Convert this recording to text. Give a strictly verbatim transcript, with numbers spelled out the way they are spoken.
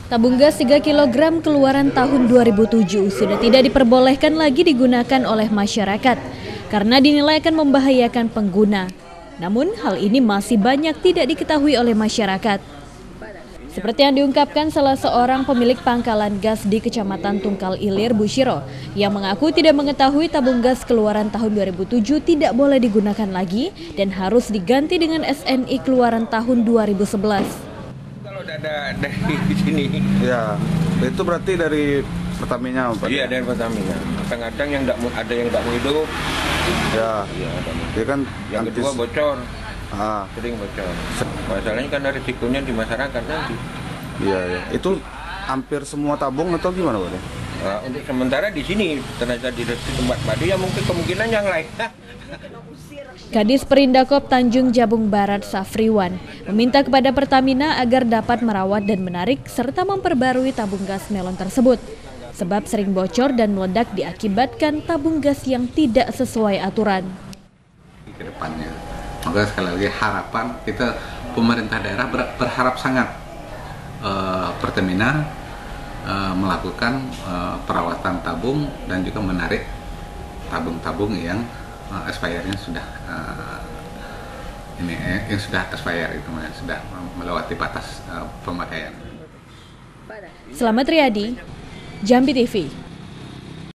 Tabung gas tiga kilogram keluaran tahun dua ribu tujuh sudah tidak diperbolehkan lagi digunakan oleh masyarakat karena dinilai akan membahayakan pengguna. Namun hal ini masih banyak tidak diketahui oleh masyarakat. Seperti yang diungkapkan salah seorang pemilik pangkalan gas di Kecamatan Tungkal Ilir, Bushiro, yang mengaku tidak mengetahui tabung gas keluaran tahun dua ribu tujuh tidak boleh digunakan lagi dan harus diganti dengan S N I keluaran tahun dua ribu sebelas. Kalau ada dari sini, ya itu berarti dari Pertamina, Pak? Iya, dari Pertamina. Kadang-kadang yang enggak ada yang enggak mau hidup. Ya, Iya, ada. dia kan Yang antis... kedua bocor. Ah. Sering bocor. Masalahnya karena risikonya di masyarakat nanti. Iya, ya. Itu hampir semua tabung atau gimana, Pak? Nah, untuk sementara di sini ternyata di tempat Madu ya mungkin kemungkinan yang lain. Kadis Perindakop Tanjung Jabung Barat Safriwan meminta kepada Pertamina agar dapat merawat dan menarik serta memperbarui tabung gas melon tersebut. Sebab sering bocor dan meledak diakibatkan tabung gas yang tidak sesuai aturan. Ke depannya, maka sekali lagi harapan kita pemerintah daerah berharap sangat uh, Pertamina uh, melakukan uh, perawatan tabung dan juga menarik tabung-tabung yang uh, expirednya sudah uh, ini eh, yang sudah expired itu sudah melewati batas uh, pemakaian. Selamat Riyadi, Jambi T V.